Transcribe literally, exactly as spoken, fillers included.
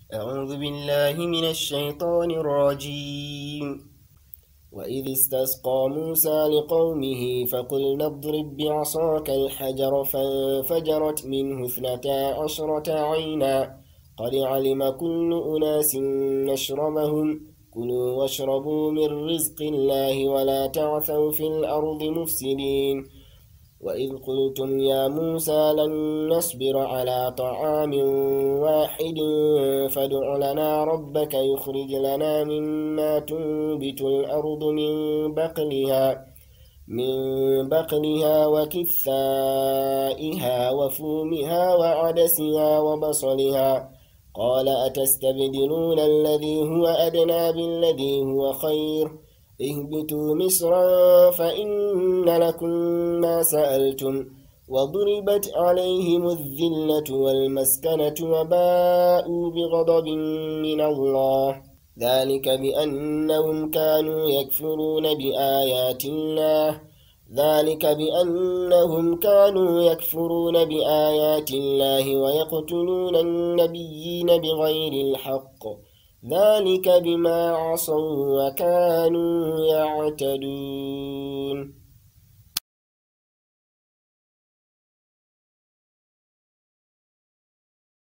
أعوذ بالله من الشيطان الرجيم. وإذ استسقى موسى لقومه فقلنا اضرب بعصاك الحجر فانفجرت منه اثنتا عشرة عينا قد علم كل أناس مشربهم كلوا واشربوا من رزق الله ولا تعثوا في الأرض مفسدين. وإذ قلتم يا موسى لن نصبر على طعام واحد فادع لنا ربك يخرج لنا مما تنبت الأرض من بقلها من بقلها وكثائها وفومها وعدسها وبصلها قال أتستبدلون الذي هو أدنى بالذي هو خير اهبطوا مصرا فإن لكم ما سألتم وضربت عليهم الذلة والمسكنة وباءوا بغضب من الله ذلك بأنهم كانوا يكفرون بآيات الله ذلك بأنهم كانوا يكفرون بآيات الله ويقتلون النبيين بغير الحق ذلك بما عصوا وكانوا يعتدون.